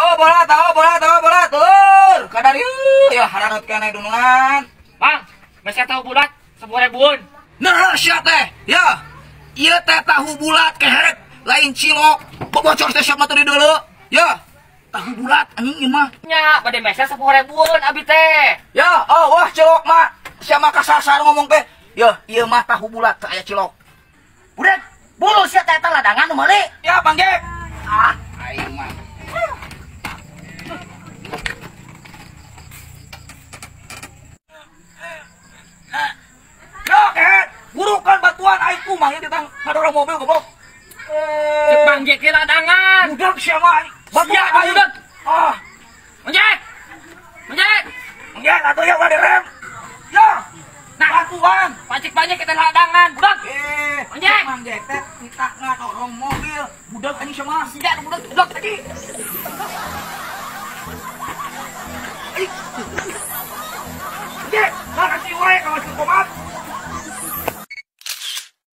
bola tur. Kadar ieu ya haranut keneh dunungan. Bang, masih tahu bulat 10.000-an. Nah, sia teh. Ya. Ieu teh tahu bulat keherek lain cilok. Bocor teh siapa tadi dulu? Ya. Tahu bulat anjing ieu mah. Nya, bade mesnya 10.000-an abi teh. Ya, wah cilok mah. Siapa kasar ngomong teh. Ya, ieu mah tahu bulat teh aya cilok. Budak, bulu sia teh ladangan nu meuli. Ya, panggil. Aing mah. Ya, burukan batuan aing kumah ieu ditang ngadorong mobil goblok. Cek Bang Jack ke ladangan. Budak siapa? Batuan aing. Budak. Bang Jack, atuh ya udah direm. Ya. Nah, batuan. pacik-pacik kita ladangan. Budak. Bang Jack. Bang Jack teh kita ngadorong mobil. Budak anjing sama siga budak tadi. Jack.